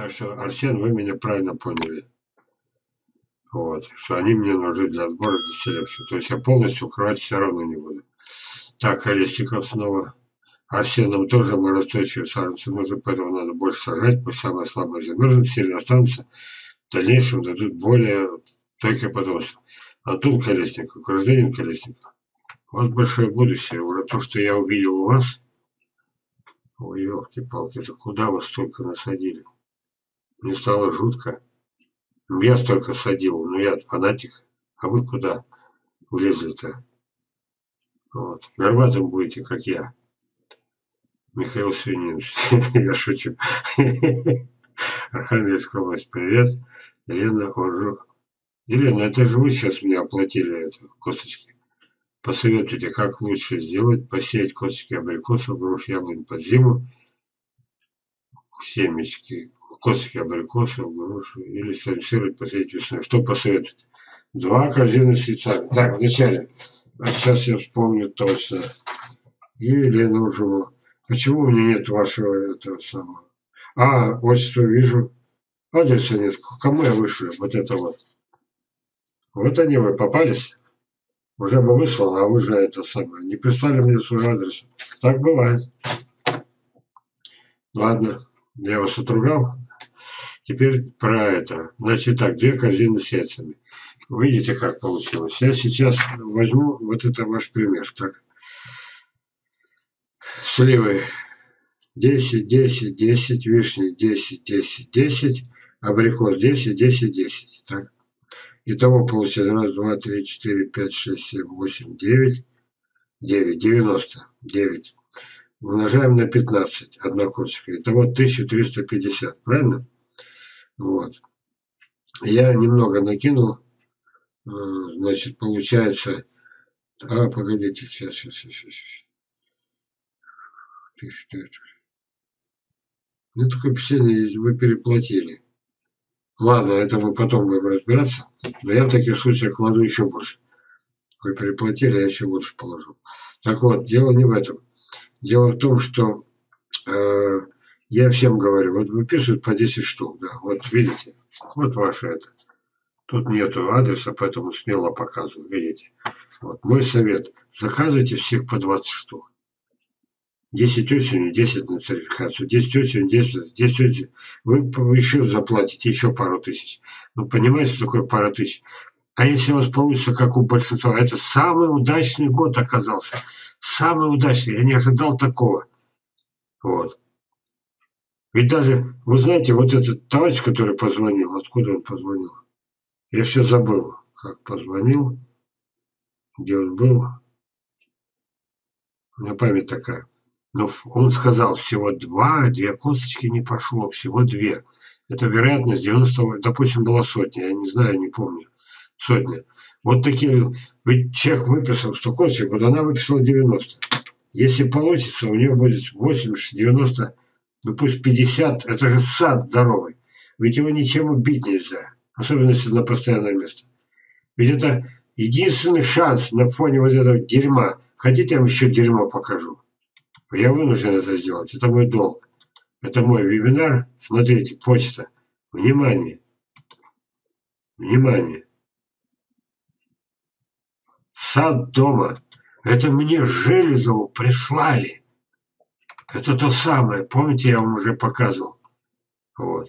Так что, Арсен, вы меня правильно поняли. Вот, что они мне нужны для отбора, для селекции. То есть я полностью укрывать все равно не буду. Так, Колесников снова. Арсеном тоже морозостойчивые саженцы нужны, поэтому надо больше сажать, пусть самые слабые замерзнут, сильно останутся, в дальнейшем дадут более стойкое потомство. Антон Колесников, гражданин Колесников. Вот большое будущее. Уже то, что я увидел у вас. Ой, елки-палки, это куда вы столько насадили? Мне стало жутко. Я столько садил, но я фанатик. А вы куда влезли-то? Вот. Горбатым будете, как я. Михаил Свининович. Я шучу. Архангельская область, привет. Елена Оржу. Елена, это же вы сейчас мне оплатили это, косточки. Посоветуйте, как лучше сделать, посеять косточки абрикосов, груш, яблонь под зиму, семечки, косточки абрикосов, груш, или сальцировать, посеять весной. Что посоветуете? 2 корзины с яйцами. Так, вначале. А сейчас я вспомню точно. И Елена Оржу. Почему у меня нет вашего этого самого? А, отчество вижу. Адреса нет. Кому я вышлю? Вот это вот. Вот они вы попались. Уже бы выслал, а вы же это самое. Не прислали мне свой адрес. Так бывает. Ладно, я вас отругал. Теперь про это. Значит так, 2 корзины с яйцами. Видите, как получилось. Я сейчас возьму вот это ваш пример. Так. Сливы 10, 10, 10, вишни 10, 10, 10, абрикос 10, 10, 10. Так. Итого получается 1, 2, 3, 4, 5, 6, 7, 8, 9, 9, 90, 9. Умножаем на 15, одна косточка. Итого 1350, правильно? Вот. Я немного накинул, значит, получается... А, погодите, сейчас. Ну, такое впечатление, вы переплатили. Ладно, это мы потом будем разбираться. Но я в таких случаях кладу еще больше. Вы переплатили, я еще больше положу. Так вот, дело не в этом. Дело в том, что я всем говорю, вот выписывают по 10 штук, да, вот видите, вот ваше это. Тут нету адреса, поэтому смело показываю, видите. Вот мой совет, заказывайте всех по 20 штук. 10 осенью, 10 на церификацию, 10 осенью, 10 осенью. Вы еще заплатите еще пару тысяч. Вы понимаете, что такое пара тысяч? А если у вас получится, как у большинства, это самый удачный год оказался. Самый удачный, я не ожидал такого. Вот. Ведь даже, вы знаете, вот этот товарищ, который позвонил, откуда он позвонил? Я все забыл, как позвонил, где он был. У меня память такая. Но он сказал, всего 2 косточки не пошло, всего 2. Это вероятность 90, допустим, была сотня, я не знаю, не помню. Сотня. Вот такие, ведь человек выписал 100 косточек, вот она выписала 90. Если получится, у нее будет 80, 90, ну пусть 50, это же сад здоровый. Ведь его ничем убить нельзя, особенно если на постоянное место. Ведь это единственный шанс на фоне вот этого дерьма. Хотите, я вам еще дерьмо покажу? Я вынужден это сделать, это мой долг. Это мой вебинар. Смотрите, почта. Внимание. Внимание. Сад дома. Это мне Железову прислали. Это то самое. Помните, я вам уже показывал. Вот.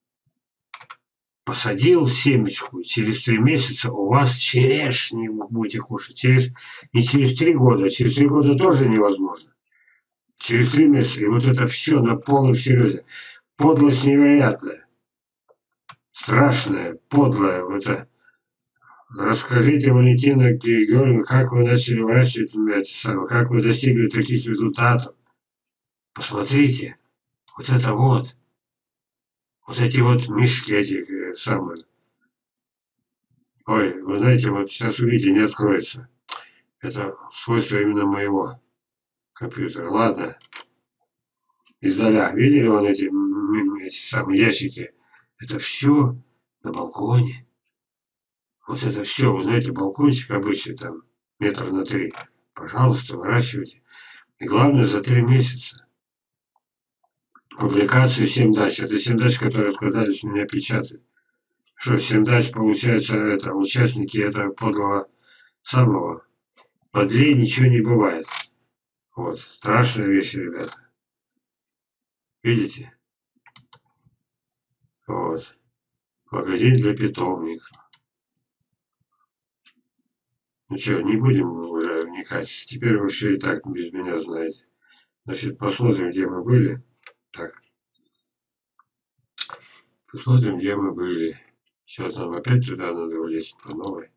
Посадил семечку, через 3 месяца у вас черешни вы будете кушать. Не через 3 года, а через 3 года тоже невозможно. Через 3 месяца. И вот это все на полном серьезе. Подлость невероятная. Страшная, подлая. Вот это. Расскажите, Валентина Георгиевна, как вы начали выращивать эти самые, как вы достигли таких результатов. Посмотрите. Вот это вот. Вот эти вот мишки, эти самые. Ой, вы знаете, вот сейчас увидите, не откроется. Это свойство именно моего компьютера. Ладно. Издаля. Видели вон эти самые ящики? Это все на балконе. Вот это все, вы знаете, балкончик обычный там метр на 3. Пожалуйста, выращивайте. И главное, за 3 месяца. Публикации 7 дач. Это 7 дач, которые отказались меня печатать. Что, 7 дач, получается, это участники этого подлого самого. Подлее ничего не бывает. Вот. Страшная вещь, ребята. Видите? Вот. Магазин для питомников. Ну что, не будем уже вникать. Теперь вы все и так без меня знаете. Значит, посмотрим, где мы были. Так. Посмотрим, где мы были. Сейчас нам опять туда надо влезть по новой.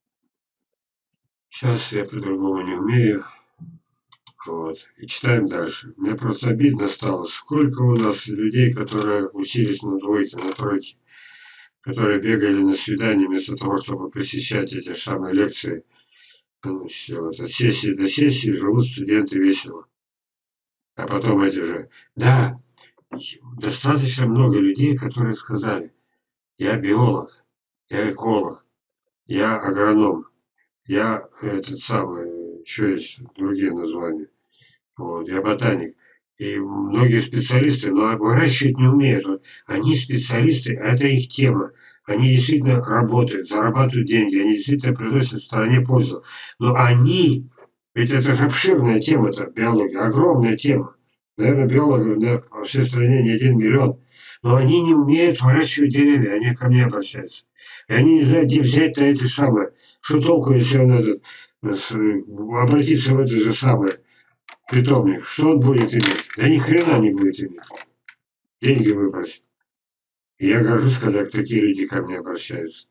Сейчас я по-другому не умею. Вот. И читаем дальше. Мне просто обидно стало, сколько у нас людей, которые учились на двойке, на тройке, которые бегали на свидания вместо того, чтобы посещать эти самые лекции. Ну, все, вот, от сессии до сессии живут студенты весело. А потом эти же. Да, достаточно много людей, которые сказали, я биолог, я эколог, я агроном, я этот самый, еще есть другие названия. Вот, я ботаник. И многие специалисты, но выращивать не умеют. Вот, они специалисты, а это их тема. Они действительно работают, зарабатывают деньги, они действительно приносят стране пользу. Но они, ведь это же обширная тема-то, биология, огромная тема. Наверное, биологов по всей стране не 1 миллион. Но они не умеют выращивать деревья, они ко мне обращаются. И они не знают, где взять-то эти самые. Что толку, если он обратиться в это же самое питомник, что он будет иметь? Да ни хрена не будет иметь. Деньги выбросить. И я горжусь, когда такие люди ко мне обращаются.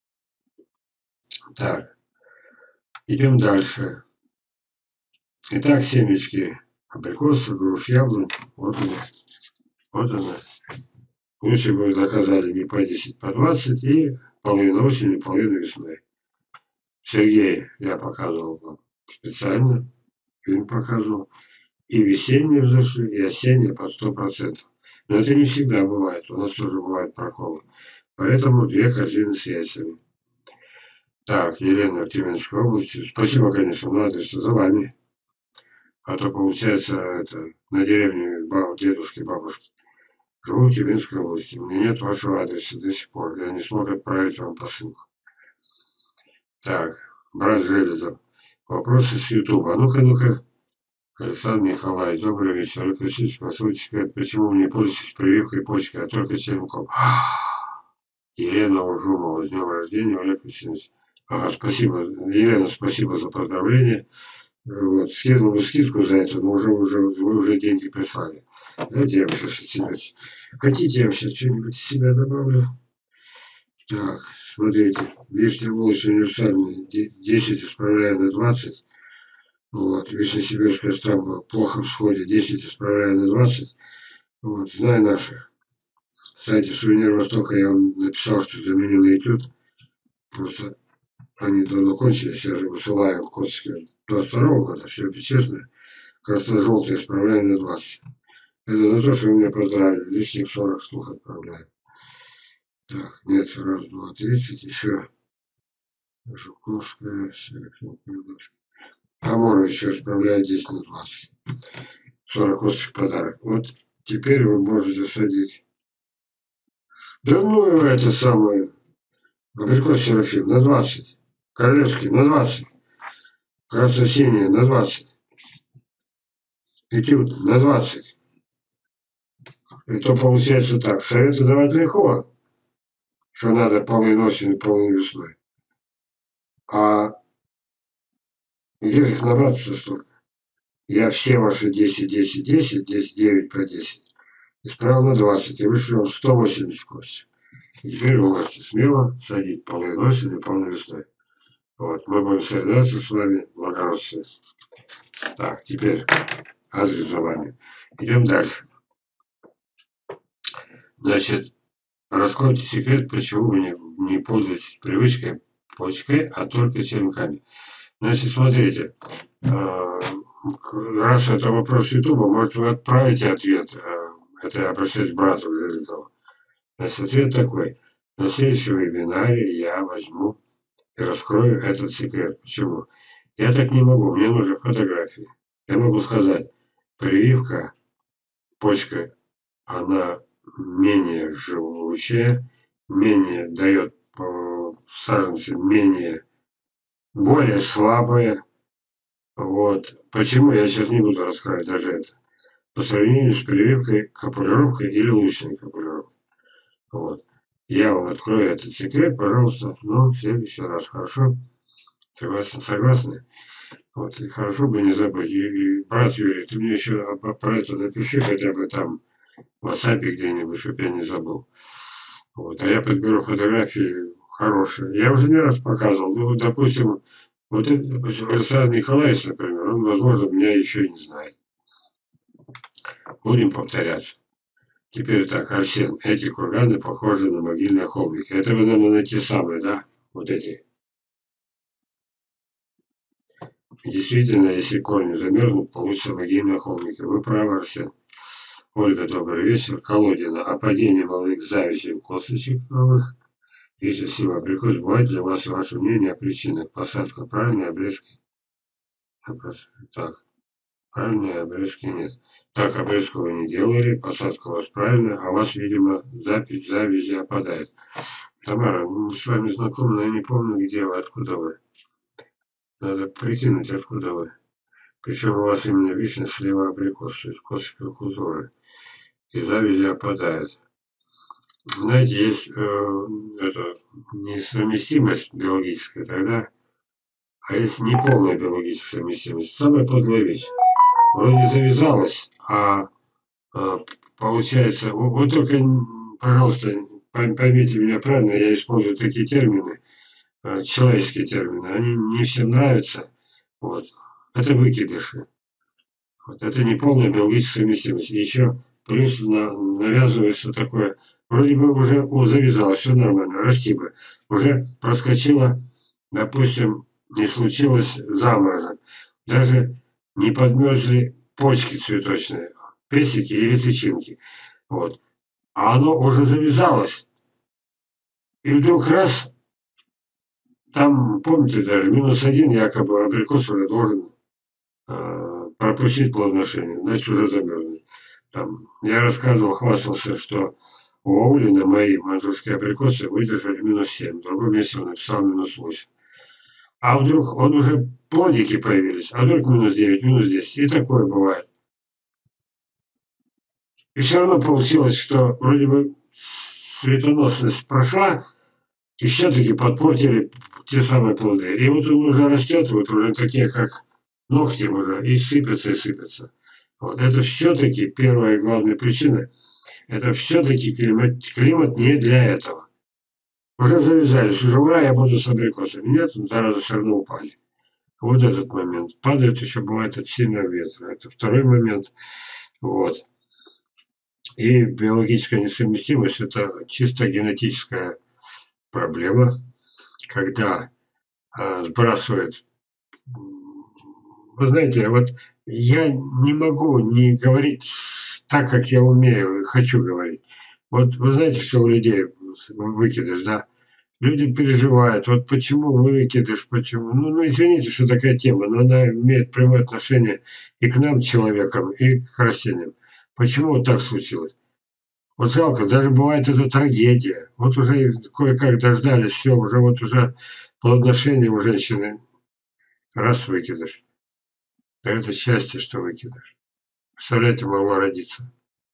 Так, идем дальше. Итак, семечки абрикосов, груш, яблонь. Вот она. Вот она. Лучше бы доказали не по 10, по 20 и половину осенью, половину весной. Сергей я показывал вам специально. Фильм показывал. И весенние взошли, и осенние под 100%. Но это не всегда бывает. У нас тоже бывают проколы. Поэтому 2 корзины с яйцами. Так, Елена в Тюменской области. Спасибо, конечно, но адрес за вами. А то получается это на деревне дедушки, бабушки. Живу в Тюменской области. У меня нет вашего адреса до сих пор. Я не смог отправить вам посылку. Так, брат Железов. Вопросы с Ютуба. Ну-ка, ну-ка. Александр Николаевич, добрый вечер. Классическая случай, почему не пользуюсь прививкой почки, а только черенком. Елена Ужумова, с днем рождения, Олег Васильевич. Ага, спасибо, Елена, спасибо за поздравление. Вот, скинул бы скидку за это, но вы уже деньги прислали. Давайте я вам сейчас от себя. Хотите, я вам сейчас что-нибудь из себя добавлю? Так, смотрите, вишня волос универсальный, 10 исправляю на 20. Вот, Вишнесибирская стамба плохо в сходе, 10 исправляю на 20. Вот, знаю наших. В сайте Сувенир Востока я вам написал, что заменил на этюд. Просто они давно кончились, я же высылаю косточки 22-го года, все честно. Красно-желтый исправляю на 20. Это за то, что вы меня поздравили. Лишних 40 штук отправляю. Так, нет, раз, два, 30, еще. Жуковская, Амурович исправляет 10 на 20. 40 косточек подарок. Вот теперь вы можете садить. Да ну его это самое. Абрикос Серафим на 20. Королевский на 20. Красно-синяя на 20. Этюд на 20. Это получается так. Советы давать легко. Что надо полной осенью, полной весной. А где же их набраться столько? Я все ваши 10, 10, 10, 10, 9 по 10 исправил на 20 и вышло 180 косточек. И теперь вы можете смело садить полной осенью, полной весной. Вот, мы будем соревноваться с вами в благородстве. Так, теперь адрес за вами. Идем дальше. Значит, раскройте секрет, почему вы не пользуетесь привычкой почкой, а только черенками. Значит, смотрите, раз это вопрос Ютуба, может вы отправите ответ. Это я обращаюсь к брату Железову. Значит, ответ такой. На следующем вебинаре я возьму и раскрою этот секрет. Почему? Я так не могу, мне нужны фотографии. Я могу сказать, прививка почкой она менее живучая, менее дает саженцы, более слабые. Вот. Почему, я сейчас не буду рассказывать даже это. По сравнению с прививкой, капулировкой или лучной капулировкой. Вот. Я вам открою этот секрет, пожалуйста, но в следующий раз, хорошо? Согласны? Вот, и хорошо бы не забыть. И, брат Юрий, ты мне еще про это напиши хотя бы там в WhatsApp где-нибудь, чтобы я не забыл. Вот, а я подберу фотографии хорошие. Я уже не раз показывал. Ну, допустим, вот Александр Николаевич, например, он, возможно, меня еще и не знает. Будем повторяться. Теперь так, Арсен, эти курганы похожи на могильные холмики. Это вы, наверное, те самые, да? Вот эти. Действительно, если корни замерзнут, получится могильные холмики. Вы правы, Арсен. Ольга, добрый вечер. Колодина. О падении молодых завязей косточек новых. Если сила абрикос, бывает для вас ваше мнение о причинах. Посадка правильной, обрезки. Так, правильной обрезки нет. Так, обрезку вы не делали, посадка у вас правильная, а у вас, видимо, завязи опадает. Тамара, мы с вами знакомы, но я не помню, где вы, откуда вы. Надо прикинуть, откуда вы. Причем у вас именно вечно слева абрикос, то есть косточка культуры. И завязи опадает. Знаете, есть несовместимость биологическая тогда, а есть неполная биологическая совместимость. Самая подлая вещь. Вроде завязалась, получается, вы только, пожалуйста, поймите меня правильно, я использую такие термины, человеческие термины, они не всем нравятся. Вот. Это выкидыши. Вот. Это не полная биологическая совместимость. Еще плюс навязывается такое, вроде бы уже завязалось, все нормально, расти бы. Уже проскочило, допустим, не случилось заморозок. Даже не подмерзли почки цветочные, песики или тычинки. Вот. А оно уже завязалось. И вдруг раз, там, помните, даже -1 якобы абрикос уже должен пропустить плодоношение, значит уже замерзнет. Там, я рассказывал, хвастался, что у Аулина мои мазурские абрикосы выдержали -7, в другом месте он написал -8. А вдруг он уже плодики появились, а вдруг -9, -10. И такое бывает. И все равно получилось, что вроде бы светоносность прошла, и все-таки подпортили те самые плоды. И вот он уже растет, вот уже такие, как ногти уже, и сыпятся, и сыпятся. Вот. Это все-таки первая и главная причина. Это все-таки климат не для этого. Уже завязались, уже ура, я буду с абрикосами. Нет, зараза все равно упали. Вот этот момент. Падает еще бывает от сильного ветра. Это второй момент. Вот. И биологическая несовместимость – это чисто генетическая проблема, когда сбрасывает. Вы знаете, вот я не могу не говорить так, как я умею и хочу говорить. Вот вы знаете, что у людей выкидыш, да? Люди переживают, вот почему выкидыш, почему. Ну, извините, что такая тема, но она имеет прямое отношение и к нам, человекам, и к растениям. Почему вот так случилось? Вот жалко, даже бывает это трагедия. Вот уже кое-как дождались, все, уже вот уже плодоношение у женщины, раз выкидыш. Да это счастье, что выкидыш. Представляете, могло родиться.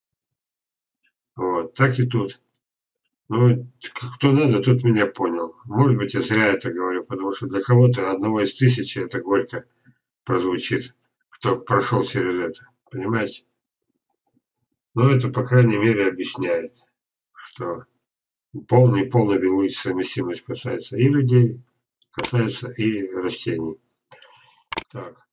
Вот, так и тут. Ну, кто надо, тот меня понял. Может быть, я зря это говорю, потому что для кого-то одного из тысячи это горько прозвучит, кто прошел через это. Понимаете? Но это, по крайней мере, объясняет, что полная биологическая совместимость касается и людей, касается и растений. Так.